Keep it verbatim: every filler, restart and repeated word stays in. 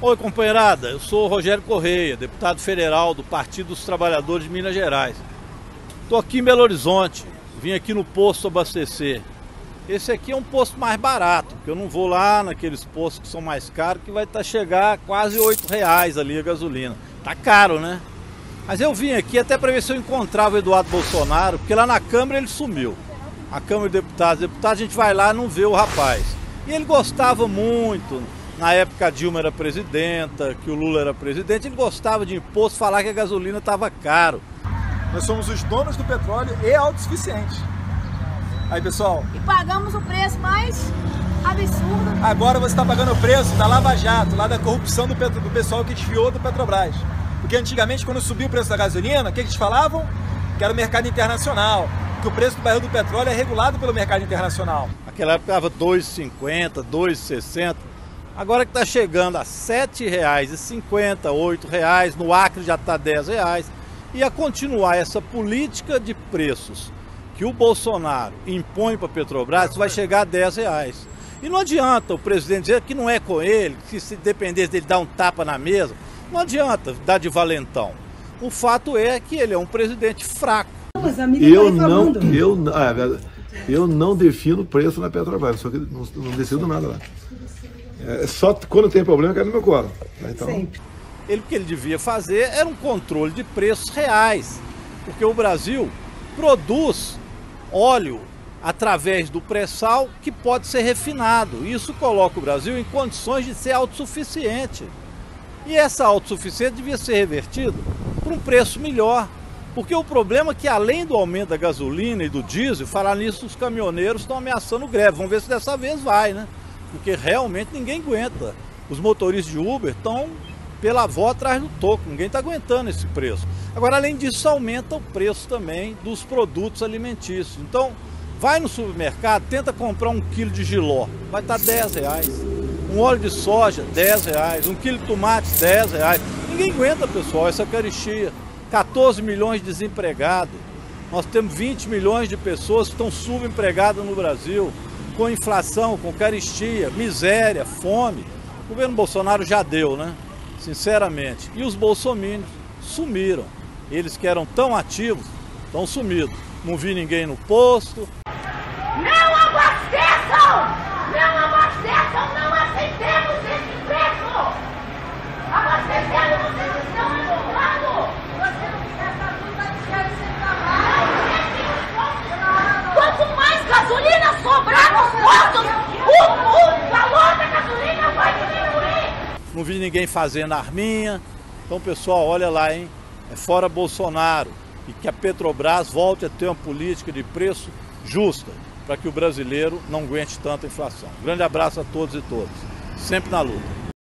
Oi, companheirada, eu sou o Rogério Correia, deputado federal do Partido dos Trabalhadores de Minas Gerais. Estou aqui em Belo Horizonte, vim aqui no posto abastecer. Esse aqui é um posto mais barato, porque eu não vou lá naqueles postos que são mais caros, que vai estar chegar a quase oito reais ali a gasolina. Tá caro, né? Mas eu vim aqui até para ver se eu encontrava o Eduardo Bolsonaro, porque lá na Câmara ele sumiu. A Câmara de Deputados, deputado, a gente vai lá e não vê o rapaz. E ele gostava muito, na época que a Dilma era presidenta, que o Lula era presidente, ele gostava de imposto, falar que a gasolina estava caro. Nós somos os donos do petróleo e autossuficientes. Aí, pessoal. E pagamos o preço mais absurdo. Agora você está pagando o preço da Lava Jato, lá da corrupção do, petro, do pessoal que desfiou do Petrobras. Porque antigamente, quando subiu o preço da gasolina, o que eles falavam? Que era o mercado internacional, que o preço do barril do petróleo é regulado pelo mercado internacional. Naquela época estava dois reais e cinquenta, dois reais e sessenta. Agora que está chegando a sete reais e cinquenta, oito reais, no Acre já está dez reais. E a continuar essa política de preços que o Bolsonaro impõe para a Petrobras, vai chegar a dez reais. E não adianta o presidente dizer que não é com ele, que se dependesse dele dar um tapa na mesa, não adianta dar de valentão. O fato é que ele é um presidente fraco. Eu não, eu, ah, eu não defino preço na Petrobras, só que não, não decido nada lá. É só quando tem problema que é no meu colo. Então... Ele, o que ele devia fazer era um controle de preços reais, porque o Brasil produz óleo através do pré-sal que pode ser refinado. Isso coloca o Brasil em condições de ser autossuficiente. E essa autossuficiência devia ser revertida por um preço melhor. Porque o problema é que, além do aumento da gasolina e do diesel, falar nisso, os caminhoneiros estão ameaçando greve. Vamos ver se dessa vez vai, né? Porque realmente ninguém aguenta. Os motoristas de Uber estão pela avó atrás do toco, ninguém está aguentando esse preço. Agora, além disso, aumenta o preço também dos produtos alimentícios. Então, vai no supermercado, tenta comprar um quilo de jiló, vai estar dez reais. Um óleo de soja, dez reais. Um quilo de tomate, dez reais. Ninguém aguenta, pessoal, essa carestia. quatorze milhões de desempregados. Nós temos vinte milhões de pessoas que estão subempregadas no Brasil, com inflação, com carestia, miséria, fome. O governo Bolsonaro já deu, né? Sinceramente. E os bolsominions sumiram. Eles que eram tão ativos, estão sumidos. Não vi ninguém no posto. Não abasteçam! Não abasteçam! Não aceitemos esse preço! Abastecendo, vocês estão anulando! Você não quer essa luta de chefe sem trabalho? Quanto mais gasolina sobrar nos postos, o, o valor da gasolina vai diminuir! Não vi ninguém fazendo arminha. Então, pessoal, olha lá, hein? É fora Bolsonaro. E que a Petrobras volte a ter uma política de preço justa, para que o brasileiro não aguente tanta inflação. Grande abraço a todos e todas. Sempre na luta.